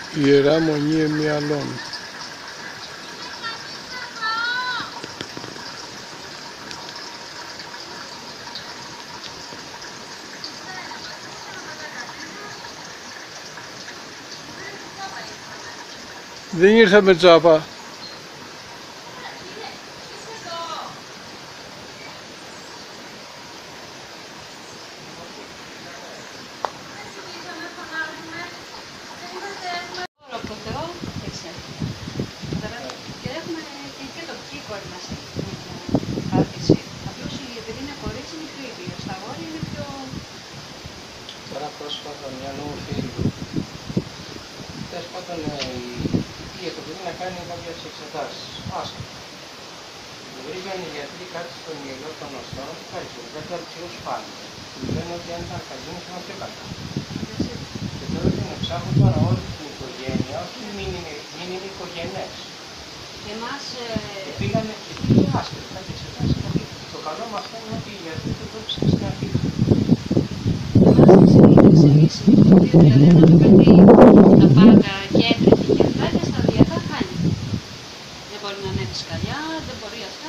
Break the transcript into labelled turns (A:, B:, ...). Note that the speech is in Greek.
A: Ιερά Μονή Εμμιαλών. Δεν ήρθαμε τζάπα.
B: Από το Θεό, και έχουμε και το κίκορ μας πάτηση. Απλώς επειδή είναι κορίτσι είναι πιο ήπιο, στα αγόρια είναι πιο...
C: Τώρα πρόσφατα μια νόμου φίλη τέλος πάντων πήγε το παιδί να κάνει κάποιες εξετάσεις. Άσχετα. Βρήκαν οι γιατροί κάτι στον ιερό των οστών, κάτι στον κάτι αρχαίους πάλι. Του λένε ότι αν ήταν καρκίνος ήταν πιο καλά. Και τώρα την ψάχνουν τώρα όλη την οικογένεια, όχι μην είναι οικογενές.
B: Και εμάς...
C: Και πήγανε άσχετα, κάτι εξετάσεις. Το καλό με αυτό είναι ότι οι γιατροί το δόξαν στην αρχή.
B: Δηλαδή να το κάνει τα πάντα και έτρεχε και αυτά και σταδιακά χάνει. Δεν μπορεί να ανέβει σκαλιά, δεν μπορεί αυτά.